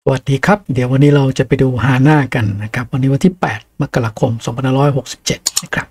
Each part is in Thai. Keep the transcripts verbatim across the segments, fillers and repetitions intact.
วัสดีครับเดี๋ยววันนี้เราจะไปดูฮาน่ากันนะครับวันนี้วันที่แปดมกราคมสองพันห้าร้อยหกสิบเจ็ดนะครับ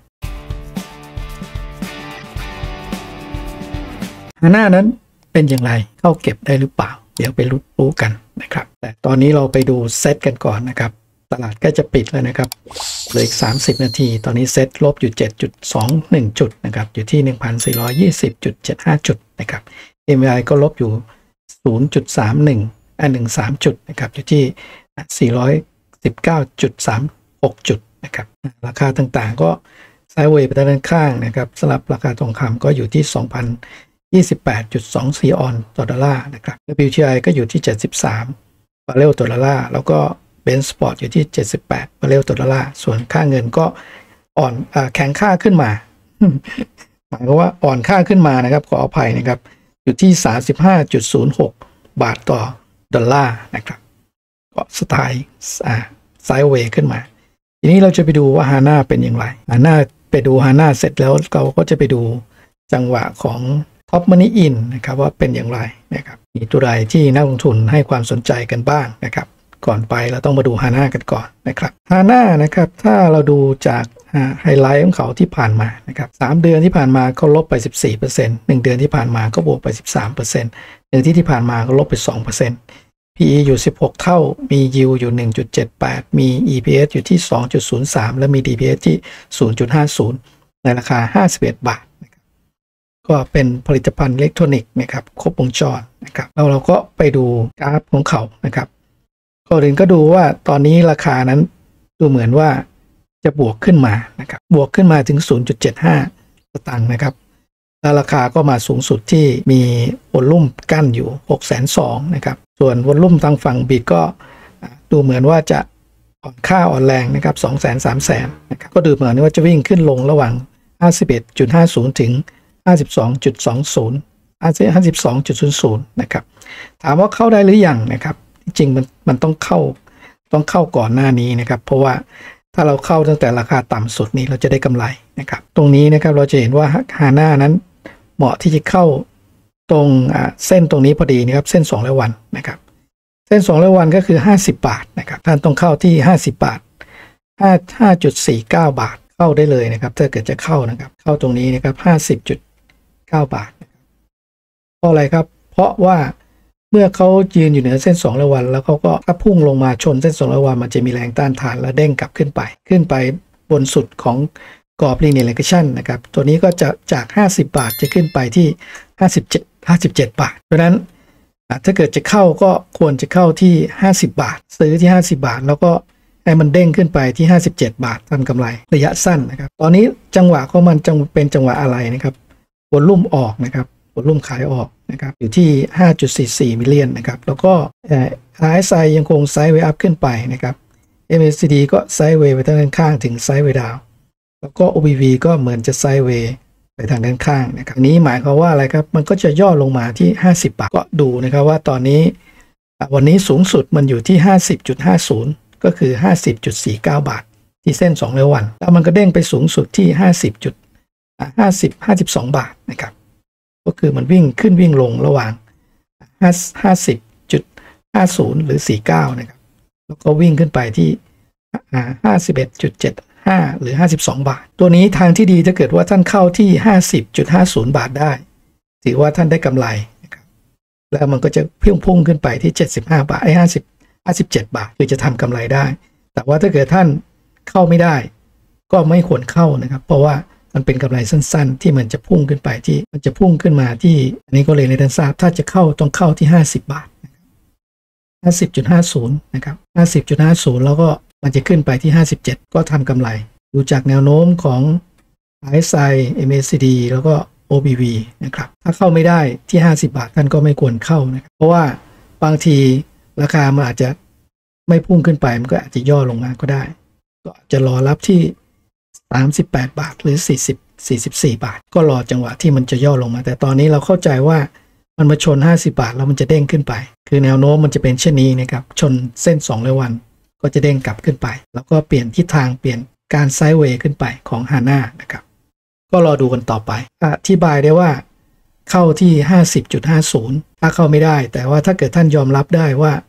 ฮาน่านั้นเป็นอย่างไรเข้าเก็บได้หรือเปล่าเดี๋ยวไปรู้กันนะครับแต่ตอนนี้เราไปดูเซตกันก่อนนะครับตลาดก็จะปิดแล้วนะครับเหลืออีกสามสิบนาทีตอนนี้เซตลบอยู่ เจ็ดจุดสองหนึ่ง จุดนะครับอยู่ที่ หนึ่งพันสี่ร้อยยี่สิบจุดเจ็ดห้า จุดนะครับ เอ็ม ไอ ก็ลบอยู่ ศูนย์จุดสามหนึ่งอันหนึ่งสามจุดนะครับอยู่ที่ สี่ร้อยสิบเก้าจุดสามหก จุดนะครับราคาต่างๆก็ไซด์เวย์ไปด้านข้างนะครับสำหรับราคาทองคำก็อยู่ที่ สองพันยี่สิบแปดจุดสองสี่ ออนต่อดอลลาร์นะครับ ดับเบิลยู ที ไอ ก็อยู่ที่เจ็ดสิบสามบาร์เรลต่อดอลลาร์แล้วก็เบนซ์สปอร์ตอยู่ที่เจ็ดสิบแปดบาร์เรลต่อดอลลาร์ส่วนค่าเงินก็อ่อนอ่าแข็งค่าขึ้นมาหมายความว่าอ่อนค่าขึ้นมานะครับขออภัยนะครับอยู่ที่ สามสิบห้าจุดศูนย์หก บาทต่อดอลลาร์นะครับก็สไตล์อ่าไซด์เวย์ขึ้นมาทีนี้เราจะไปดูว่าฮาน่าเป็นอย่างไรฮาน่าไปดูฮาน่าเสร็จแล้วเราก็จะไปดูจังหวะของท็อปมันนี่อินนะครับว่าเป็นอย่างไรนะครับมีตัวใดที่นักลงทุนให้ความสนใจกันบ้างนะครับก่อนไปเราต้องมาดูฮาน่ากันก่อนนะครับฮาน่านะครับถ้าเราดูจากไฮไลท์ของเขาที่ผ่านมานะครับสามเดือนที่ผ่านมาเขาลบไป สิบสี่เปอร์เซ็นต์ หนึ่งเดือนที่ผ่านมาก็บวกไป สิบสามเปอร์เซ็นต์ หนึ่งที่ที่ผ่านมาก็ลบไป สองเปอร์เซ็นต์ พี อี อยู่สิบหกเท่ามี Yield อยู่ หนึ่งจุดเจ็ดแปด มี อี พี เอส อยู่ที่ สองจุดศูนย์สาม และมี ดี พี เอส ที่ ศูนย์จุดห้าศูนย์ ในราคาห้าสิบเอ็ดบาทนะครับก็เป็นผลิตภัณฑ์อิเล็กทรอนิกส์นะครับครบวงจรนะครับแล้วเราก็ไปดูกราฟของเขานะครับก่อนอื่นก็ดูว่าตอนนี้ราคานั้นดูเหมือนว่าจะบวกขึ้นมานะครับบวกขึ้นมาถึง ศูนย์จุดเจ็ดห้า สตางค์นะครับแล้วราคาก็มาสูงสุดที่มีวอลลุ่มกั้นอยู่ หกแสนสองหมื่น นะครับส่วนวอลลุ่มทางฝั่งบิตก็ดูเหมือนว่าจะอ่อนค่าอ่อนแรงนะครับ สองแสน สามแสน นะครับก็ดูเหมือนว่าจะวิ่งขึ้นลงระหว่าง ห้าสิบเอ็ดจุดห้าศูนย์ ถึง ห้าสิบสองจุดสองศูนย์ ห้าสิบสองจุดศูนย์ศูนย์ นะครับถามว่าเข้าได้หรือยังนะครับจริงๆมันมันต้องเข้าต้องเข้าก่อนหน้านี้นะครับเพราะว่าถ้าเราเข้าตั้งแต่ราคาต่ำสุดนี้เราจะได้กำไรนะครับตรงนี้นะครับเราจะเห็นว่าฮาน่านั้นเหมาะที่จะเข้าตรงเส้นตรงนี้พอดีนะครับเส้นสองร้อยวันนะครับเส้นสองร้อยวันก็คือห้าสิบบาทนะครับท่านต้องเข้าที่ห้าสิบบาท ห้าจุดสี่เก้า บาทเข้าได้เลยนะครับถ้าเกิดจะเข้านะครับเข้าตรงนี้นะครับ ห้าสิบจุดเก้า บาทนะครับเพราะอะไรครับเพราะว่าเมื่อเขายืนอยู่เหนือเส้นสองร้อยวันแล้วเขาก็ถ้าพุ่งลงมาชนเส้นสองร้อยวันมันจะมีแรงต้านทานแล้วเด้งกลับขึ้นไปขึ้นไปบนสุดของกรอบ Linear Regression นะครับตัวนี้ก็จะจากห้าสิบบาทจะขึ้นไปที่ห้าสิบเจ็ด ห้าสิบเจ็ดบาทเพราะฉะนั้นถ้าเกิดจะเข้าก็ควรจะเข้าที่ห้าสิบบาทซื้อที่ห้าสิบบาทแล้วก็ให้มันเด้งขึ้นไปที่ห้าสิบเจ็ดบาททำกำไรระยะสั้นนะครับตอนนี้จังหวะของมันจะเป็นจังหวะอะไรนะครับวอลลุ่มออกนะครับวอลลุ่มขายออกนะครับอยู่ที่ ห้าจุดสี่สี่ มิลเลียนนะครับแล้วก็ อาร์ เอส ไอ ยังคงไซด์เวย์อัพขึ้นไปนะครับ เอ็ม เอ ซี ดี ก็ไซด์เวย์ไปทางด้านข้างถึงไซด์เวย์ดาวแล้วก็ โอ บี วี ก็เหมือนจะไซด์เวย์ไปทางด้านข้างนะครับนี้หมายความว่าอะไรครับมันก็จะย่อลงมาที่ห้าสิบบาทก็ดูนะครับว่าตอนนี้วันนี้สูงสุดมันอยู่ที่ ห้าสิบจุดห้าศูนย์ ก็คือ ห้าสิบจุดสี่เก้า บาทที่เส้นสองร้อยวันแล้วมันก็เด้งไปสูงสุดที่ ห้าสิบจุดห้าสิบสอง บาทนะครับก็คือมันวิ่งขึ้นวิ่งลงระหว่าง ห้าสิบจุดห้าศูนย์ หรือสี่สิบเก้านะครับแล้วก็วิ่งขึ้นไปที่ห้าสิบเอ็ดจุดเจ็ดห้า หรือห้าสิบสองบาทตัวนี้ทางที่ดีถ้าเกิดว่าท่านเข้าที่ ห้าสิบจุดห้าศูนย์ บาทได้ถือว่าท่านได้กำไรนะครับแล้วมันก็จะพุ่งพุ่งขึ้นไปที่เจ็ดสิบห้าบาทไอ้ห้าสิบ ห้าสิบเจ็ดบาทคือจะทำกำไรได้แต่ว่าถ้าเกิดท่านเข้าไม่ได้ก็ไม่ควรเข้านะครับเพราะว่ามันเป็นกำไรสั้นๆที่มันจะพุ่งขึ้นไปที่มันจะพุ่งขึ้นมาที่อันนี้ก็เลยในท่านทราบถ้าจะเข้าต้องเข้าที่ห้าสิบบาท ห้าสิบจุดห้าศูนย์ นะครับ ห้าสิบจุดห้าศูนย์ แล้วก็มันจะขึ้นไปที่ห้าสิบเจ็ดก็ทำกำไรดูจากแนวโน้มของ อาร์ เอส ไอ เอ็ม เอ ซี ดี แล้วก็ โอ บี วี นะครับถ้าเข้าไม่ได้ที่ห้าสิบบาทท่านก็ไม่ควรเข้านะครับเพราะว่าบางทีราคามันอาจจะไม่พุ่งขึ้นไปมันก็อาจจะย่อลงมาก็ได้ก็จะรอรับที่สามสิบแปดบาทหรือสี่สิบ สี่สิบสี่บาทก็รอจังหวะที่มันจะย่อลงมาแต่ตอนนี้เราเข้าใจว่ามันมาชนห้าสิบบาทแล้วมันจะเด้งขึ้นไปคือแนวโน้มมันจะเป็นเช่นนี้นะครับชนเส้นสองร้อยวันก็จะเด้งกลับขึ้นไปแล้วก็เปลี่ยนทิศทางเปลี่ยนการไซด์เวย์ขึ้นไปของฮาน่านะครับก็รอดูกันต่อไปอธิบายได้ว่าเข้าที่ ห้าสิบจุดห้าศูนย์ ถ้าเข้าไม่ได้แต่ว่าถ้าเกิดท่านยอมรับได้ว่า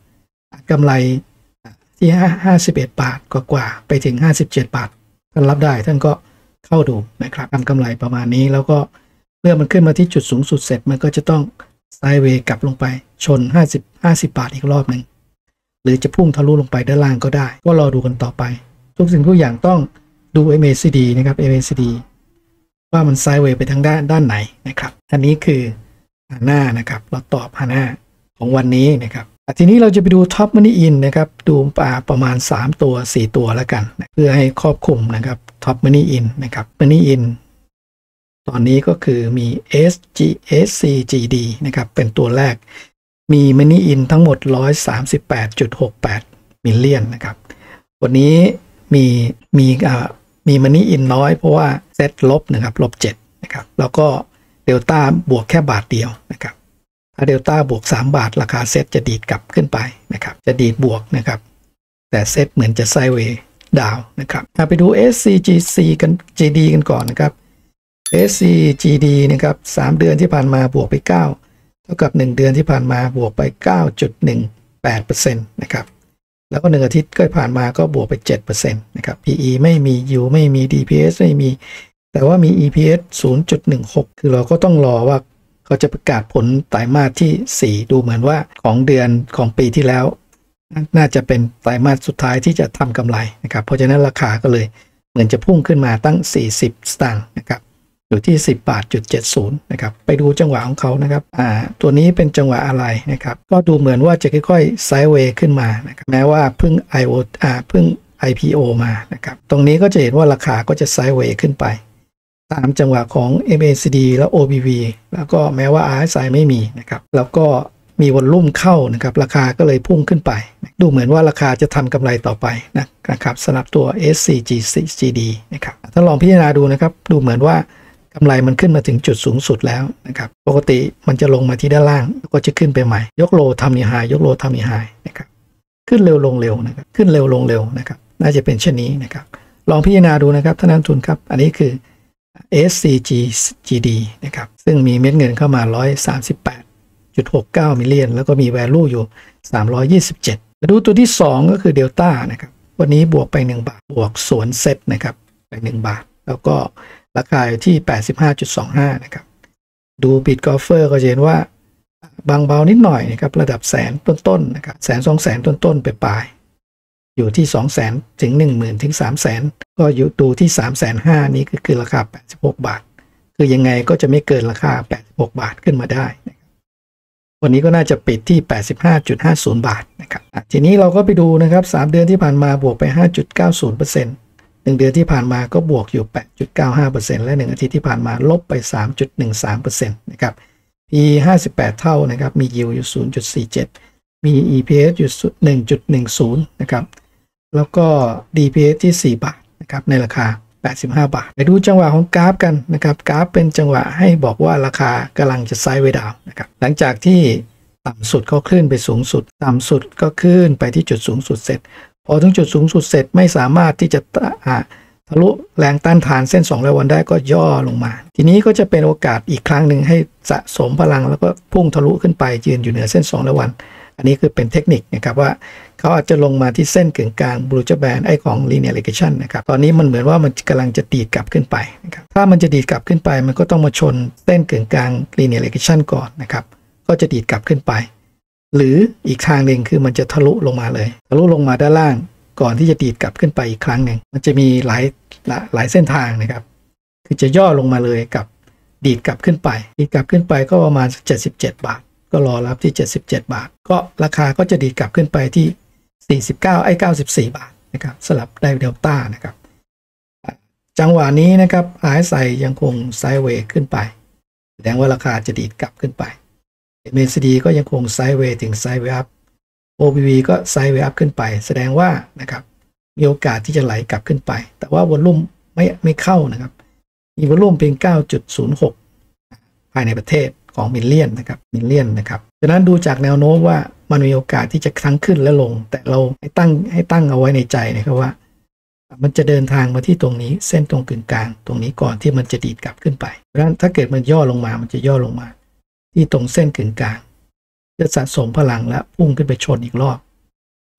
กำไรที่ห้าสิบเอ็ดบาทกว่าๆไปถึงห้าสิบเจ็ดบาทท่านรับได้ท่านก็เข้าดูนะครับทำกำไรประมาณนี้แล้วก็เมื่อมันขึ้นมาที่จุดสูงสุดเสร็จมันก็จะต้องไซด์เวย์กลับลงไปชนห้าสิบ ห้าสิบบาทอีกรอบหนึ่งหรือจะพุ่งทะลุลงไปด้านล่างก็ได้ก็รอดูกันต่อไปทุกสิ่งทุกอย่างต้องดู เอ็ม เอ ซี ดี นะครับ เอ็ม เอ ซี ดี ว่ามันไซด์เวย์ไปทางด้านด้านไหนนะครับอันนี้คือฮาน่านะครับเราตอบฮาน่าของวันนี้นะครับทีนี้เราจะไปดู Top Money In นะครับดูป่าประมาณสามตัวสี่ตัวแล้วกันนะเพื่อให้ครอบคลุมนะครับ Top Money In นะครับ Money In ตอนนี้ก็คือมี เอส จี เอส ซี จี ดี นะครับเป็นตัวแรกมี Money In ทั้งหมด หนึ่งร้อยสามสิบแปดจุดหกแปด มิลเลียนนะครับวันนี้มีมีอ่ามี Money In น้อยเพราะว่าเซตลบนะครับลบเจ็ดนะครับแล้วก็เดลต้าบวกแค่บาทเดียวนะครับถ้าเดลต้าบวกสามบาทราคาเซตจะดีดกลับขึ้นไปนะครับจะดีดบวกนะครับแต่เซตเหมือนจะไซด์เวย์ดาวนะครับไปดู เอส ซี จี ซี กัน จี ดี กันก่อนนะครับ เอส ซี จี ดี นะครับสามเดือนที่ผ่านมาบวกไปเก้าเท่ากับหนึ่งเดือนที่ผ่านมาบวกไป เก้าจุดหนึ่งแปดเปอร์เซ็นต์ นะครับแล้วก็หนึ่งอาทิตย์ก็ผ่านมาก็บวกไป เจ็ดเปอร์เซ็นต์ นะครับ พี อี ไม่มี Yield ไม่มี ดี พี เอส ไม่มีแต่ว่ามี อี พี เอส ศูนย์จุดหนึ่งหก คือเราก็ต้องรอว่าเขาจะประกาศผลไตรมาสที่สี่ดูเหมือนว่าของเดือนของปีที่แล้วน่าจะเป็นไตรมาสสุดท้ายที่จะทำกำไรนะครับเพราะฉะนั้นราคาก็เลยเหมือนจะพุ่งขึ้นมาตั้งสี่สิบสตางค์นะครับอยู่ที่สิบบาทจุดเจ็ดศูนย์นะครับไปดูจังหวะของเขานะครับอ่าตัวนี้เป็นจังหวะอะไรนะครับก็ดูเหมือนว่าจะค่อยๆไซด์เวย์ขึ้นมานะครับแม้ว่าเพิ่ง ไอ โอ อ่าเพิ่ง ไอ พี โอ มานะครับตรงนี้ก็จะเห็นว่าราคาก็จะไซด์เวย์ขึ้นไปตามจังหวะของ เอ็ม เอ ซี ดี และ โอ บี วี แล้วก็แม้ว่า อาร์ เอส ไอ ไม่มีนะครับแล้วก็มีวอลลุ่มเข้านะครับราคาก็เลยพุ่งขึ้นไปดูเหมือนว่าราคาจะทำกำไรต่อไปนะครับสำหรับตัว เอส ซี จี ดี นะครับถ้าลองพิจารณาดูนะครับดูเหมือนว่ากำไรมันขึ้นมาถึงจุดสูงสุดแล้วนะครับปกติมันจะลงมาที่ด้านล่างแล้วก็จะขึ้นไปใหม่ยกโลทำนิไฮยกโลทำนิไฮนะครับขึ้นเร็วลงเร็วนะครับขึ้นเร็วลงเร็วนะครับน่าจะเป็นเช่นนี้นะครับลองพิจารณาดูนะครับท่านนักลงทุนครับอันนี้คือ เอส ซี จี ดี นะครับซึ่งมีเม็ดเงินเข้ามา หนึ่งร้อยสามสิบแปดจุดหกเก้า มิลเลียนแล้วก็มี value อยู่สามร้อยยี่สิบเจ็ดมาดูตัวที่สองก็คือ Delta นะครับวันนี้บวกไปหนึ่งบาทบวกสวนเซ็ตนะครับไปหนึ่งบาทแล้วก็ราคาอยู่ที่ แปดสิบห้าจุดสองห้า นะครับดู Bit Golfer ก็จะเห็นว่าบางเบานิดหน่อยนะครับระดับแสนต้นๆนะครับแสนสองแสนต้นๆไปปลายอยู่ที่ สองแสน ถึง หนึ่งหมื่น ถึง สามแสน ก็อยู่ดูที่ สามแสนห้าหมื่น นี้ก็คือราคาแปดสิบหกบาทคือยังไงก็จะไม่เกินราคาแปดสิบหกบาทขึ้นมาได้นะครับวันนี้ก็น่าจะปิดที่ แปดสิบห้าจุดห้าศูนย์ บาทนะครับทีนี้เราก็ไปดูนะครับสามเดือนที่ผ่านมาบวกไป ห้าจุดเก้าศูนย์เปอร์เซ็นต์ หนึ่งเดือนที่ผ่านมาก็บวกอยู่ แปดจุดเก้าห้าเปอร์เซ็นต์ และหนึ่งอาทิตย์ที่ผ่านมาลบไป สามจุดหนึ่งสามเปอร์เซ็นต์ นะครับ พี ห้าสิบแปดเท่านะครับมี Yield อยู่ ศูนย์จุดสี่เจ็ด มี อี พี เอส อยู่ หนึ่งจุดหนึ่งศูนย์ นะครับแล้วก็ ดี พี เอส ที่สี่บาทนะครับในราคาแปดสิบห้าบาทไปดูจังหวะของกราฟกันนะครับกราฟเป็นจังหวะให้บอกว่าราคากำลังจะไซด์เวย์ดาวน์นะครับหลังจากที่ต่ำสุดก็ขึ้นไปสูงสุดต่ำสุดก็ขึ้นไปที่จุดสูงสุดเสร็จพอถึงจุดสูงสุดเสร็จไม่สามารถที่จะทะลุแรงต้านทานเส้นสองร้อยวันได้ก็ย่อลงมาทีนี้ก็จะเป็นโอกาสอีกครั้งหนึ่งให้สะสมพลังแล้วก็พุ่งทะลุขึ้นไปยืนอยู่เหนือเส้นสองร้อยวันอันนี้คือเป็นเทคนิคนะครับว่าเขาอาจจะลงมาที่เส้นกึ่งกลางบลูจแบนไอของ linear regression นะครับตอนนี้มันเหมือนว่ามันกำลังจะดีดกลับขึ้นไปนะครับถ้ามันจะดีดกลับขึ้นไปมันก็ต้องมาชนเส้นกึ่งกลาง linear regression ก่อนนะครับก็จะดีดกลับขึ้นไปหรืออีกทางหนึ่งคือมันจะทะลุลงมาเลยทะลุลงมาด้านล่างก่อนที่จะดีดกลับขึ้นไปอีกครั้งหนึ่งมันจะมีหลายหลายเส้นทางนะครับคือจะย่อลงมาเลยกับดีดกลับขึ้นไปดีดกลับขึ้นไปก็ประมาณเจ็ดสิบเจ็ดบาทก็รอรับที่เจ็ดสิบเจ็ดบาทก็ราคาก็จะดีดกลับขึ้นไปที่สี่สิบเก้าไอ้เก้าสิบสี่บาทนะครับสลับได้เดลต้านะครับจังหวะนี้นะครับ อาร์ เอส ไอ ยังคงไซด์เวย์ขึ้นไปแสดงว่าราคาจะดีดกลับขึ้นไป เอ็ม เอ ซี ดี ก็ยังคงไซด์เวย์ถึงไซด์เวย์อัพ โอ บี วี ก็ไซด์เวย์อัพขึ้นไปแสดงว่านะครับมีโอกาสที่จะไหลกลับขึ้นไปแต่ว่าวอลลุ่มไม่ไม่เข้านะครับมีวอลลุ่มเพียง เก้าจุดศูนย์หก ภายในประเทศของมิลเลียนนะครับมิลเลียนนะครับฉะนั้นดูจากแนวโน้มว่ามันมีโอกาสที่จะทั้งขึ้นและลงแต่เราให้ตั้งให้ตั้งเอาไว้ในใจนะครับว่ามันจะเดินทางมาที่ตรงนี้เส้นตรงกึ่งกลางตรงนี้ก่อนที่มันจะดีดกลับขึ้นไปเพราะฉะนั้นถ้าเกิดมันย่อลงมามันจะย่อลงมาที่ตรงเส้นกึ่งกลางจะสะสมพลังและพุ่งขึ้นไปชนอีกรอบ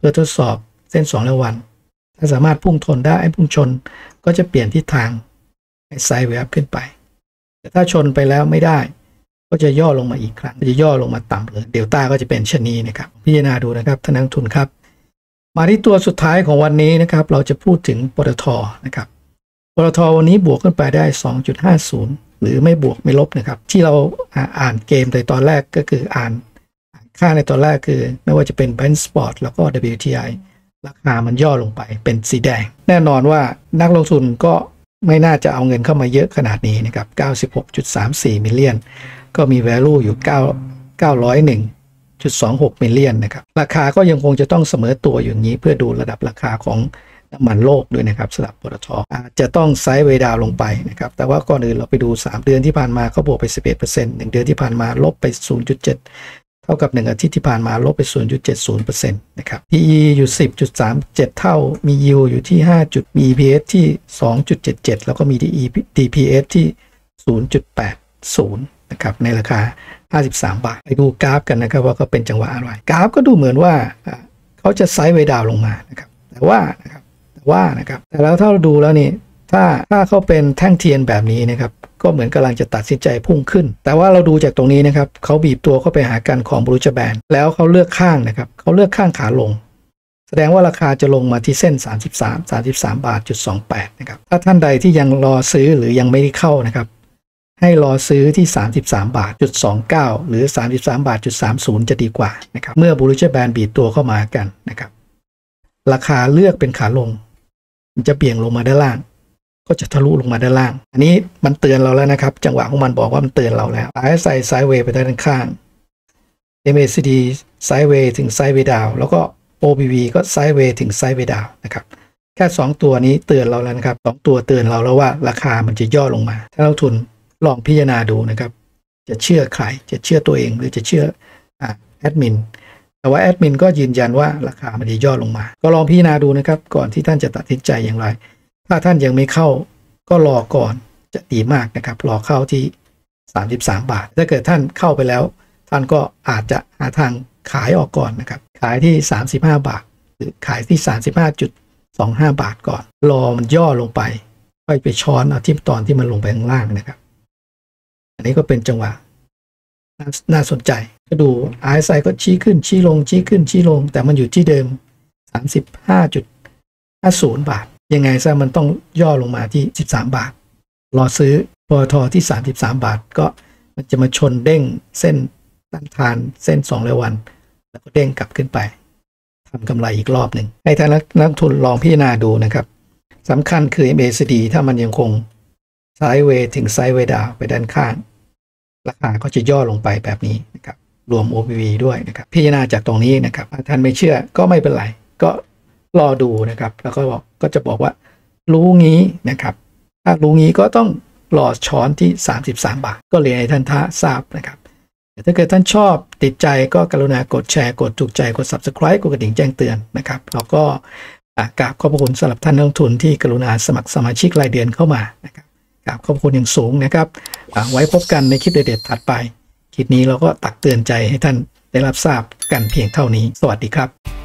พื่อทดสอบเส้นสองร้อยวันถ้าสามารถพุ่งทนได้พุ่งชนก็จะเปลี่ยนทิศทางให้ไซด์เวย์ขึ้นไปแต่ถ้าชนไปแล้วไม่ได้ก็จะย่อลงมาอีกครั้งจะย่อลงมาต่ำเลยเดลต้าก็จะเป็นเช่นนี้นะครับพิจารณาดูนะครับท่านนักลงทุนครับมาที่ตัวสุดท้ายของวันนี้นะครับเราจะพูดถึงปตท.นะครับปตท.วันนี้บวกขึ้นไปได้ สองจุดห้าศูนย์ หรือไม่บวกไม่ลบนะครับที่เราอ่านเกมในตอนแรกก็คืออ่านค่าในตอนแรกคือไม่ว่าจะเป็น Benchmark แล้วก็ ดับเบิลยู ที ไอ ราคามันย่อลงไปเป็นสีแดงแน่นอนว่านักลงทุนก็ไม่น่าจะเอาเงินเข้ามาเยอะขนาดนี้นะครับ เก้าสิบหกจุดสามสี่ มิลเลียนก็มี value อยู่9 เก้าร้อยเอ็ดจุดสองหก มิลเลียนนะครับราคาก็ยังคงจะต้องเสมอตัวอย่างนี้เพื่อดูระดับราคาของน้ำมันโลกด้วยนะครับสำหรับปตท.อาจจะต้องไซด์เวย์ดาวลงไปนะครับแต่ว่าก่อนอื่นเราไปดูสามเดือนที่ผ่านมาเขาบวกไป สิบเอ็ดเปอร์เซ็นต์ หนึ่งเดือนที่ผ่านมาลบไป ศูนย์จุดเจ็ด เท่ากับหนึ่งอาทิตย์ที่ผ่านมาลบไป ศูนย์จุดเจ็ดศูนย์เปอร์เซ็นต์ นะครับ พี อี อยู่ สิบจุดสามเจ็ด เท่ามี Yield อยู่ที่ห้าจุดมี อี พี เอส ที่ สองจุดเจ็ดเจ็ด แล้วก็มี ดี พี เอส ที่ ศูนย์จุดแปดศูนย์ นะครับในราคาห้าสิบสามบาทไปดูกราฟกันนะครับว่าก็เป็นจังหวะอะไรกราฟก็ดูเหมือนว่าเขาจะไซด์เวย์ดาวลงมานะครับแต่ว่านะครับแต่ว่านะครับแต่แล้วถ้าเราดูแล้วนี่ถ้าถ้าเขาเป็นแท่งเทียนแบบนี้นะครับก็เหมือนกำลังจะตัดสินใจพุ่งขึ้นแต่ว่าเราดูจากตรงนี้นะครับเขาบีบตัวเข้าไปหากันของบรูจแบนแล้วเขาเลือกข้างนะครับเขาเลือกข้างขาลงแสดงว่าราคาจะลงมาที่เส้นสามสิบสาม สามสิบสามบาทจุดสองแปดนะครับถ้าท่านใดที่ยังรอซื้อหรือยังไม่ได้เข้านะครับให้รอซื้อที่สามสิบสามบาทจุดสองเก้าหรือสามสิบสามบาทจุดสามศูนย์จะดีกว่านะครับเมื่อบรูจแบนบีบตัวเข้ามากันนะครับราคาเลือกเป็นขาลงมันจะเบี่ยงลงมาด้านล่างก็จะทะลุลงมาด้านล่างอันนี้มันเตือนเราแล้วนะครับจังหวะของมันบอกว่ามันเตือนเราแล้ว อาร์ เอส ไอ ไซด์เวย์ไปด้านข้าง เอ็ม เอ ซี ดี ไซด์เวย์ถึงไซด์เวย์ดาวแล้วก็ โอ บี วี ก็ไซด์เวย์ถึงไซด์เวย์ดาวนะครับแค่สองตัวนี้เตือนเราแล้วนะครับสองตัวเตือนเราแล้วว่าราคามันจะย่อลงมาถ้านักลงทุนลองพิจารณาดูนะครับจะเชื่อใครจะเชื่อตัวเองหรือจะเชื่ออ่ะแอดมินแต่ว่าแอดมินก็ยืนยันว่าราคามันจะย่อลงมาก็ลองพิจารณาดูนะครับก่อนที่ท่านจะตัดสินใจอย่างไรถ้าท่านยังไม่เข้าก็รอก่อนจะดีมากนะครับรอเข้าที่สามสิบสามบาทถ้าเกิดท่านเข้าไปแล้วท่านก็อาจจะหาทางขายออกก่อนนะครับขายที่สามสิบห้าบาทหรือขายที่ สามสิบห้าจุดสองห้า บาทก่อนรอมันย่อลงไปค่อยไปช้อนเอาที่ตอนที่มันลงไปข้างล่างนะครับอันนี้ก็เป็นจังหวะน่าสนใจก็ดู อาร์ เอส ไอ ก็ชี้ขึ้นชี้ลงชี้ขึ้นชี้ลงแต่มันอยู่ที่เดิม สามสิบห้าจุดห้าศูนย์ บาทยังไงซะมันต้องย่อลงมาที่สิบสามบาทรอซื้อปตทที่สามสิบสามบาทก็มันจะมาชนเด้งเส้นต้านทานเส้นสองร้อยวันแล้วก็เด้งกลับขึ้นไปทำกำไรอีกรอบหนึ่งให้ท่านนักทุนลองพิจารณาดูนะครับสำคัญคือ เอ็ม เอ ซี ดี ถ้ามันยังคงไซด์เวย์ถึงไซด์เวย์ดาวไปด้านข้างราคาก็จะย่อลงไปแบบนี้นะครับรวม โอ บี วี ด้วยนะครับพิจารณาจากตรงนี้นะครับถ้าท่านไม่เชื่อก็ไม่เป็นไรก็รอดูนะครับแล้วก็บอกก็จะบอกว่ารู้งี้นะครับถ้ารู้งี้ก็ต้องรอช้อนที่สามสิบสามบาทก็เรียนให้ท่านท่าทราบนะครับแต่ถ้าเกิดท่านชอบติดใจก็กรุณากดแชร์กดถูกใจกด Subscribe กดกระดิ่งแจ้งเตือนนะครับแล้วก็กราบขอบพระคุณสำหรับท่านนักลงทุนที่กรุณาสมัครสมาชิกรายเดือนเข้ามานะครับกราบขอบคุณอย่างสูงนะครับไว้พบกันในคลิปเด็ดๆถัดไปคลิปนี้เราก็ตักเตือนใจให้ท่านได้รับทราบกันเพียงเท่านี้สวัสดีครับ